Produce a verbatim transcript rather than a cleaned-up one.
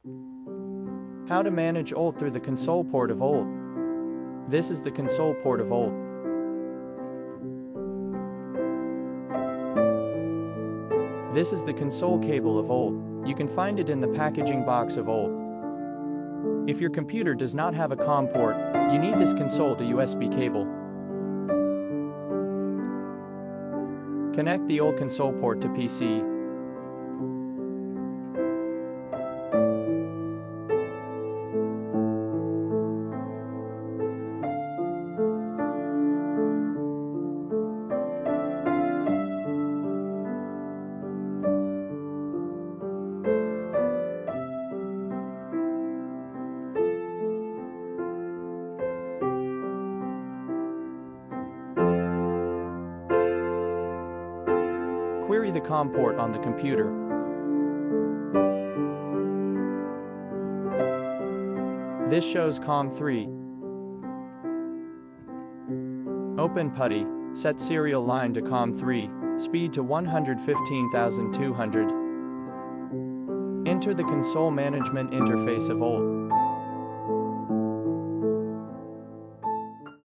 How to manage O L T through the console port of O L T. This is the console port of O L T. This is the console cable of O L T. You can find it in the packaging box of O L T. If your computer does not have a COM port, you need this console to U S B cable. Connect the O L T console port to P C. Query the COM port on the computer. This shows COM three. Open PUTTY, set serial line to COM three, speed to one hundred fifteen thousand two hundred. Enter the console management interface of O L T.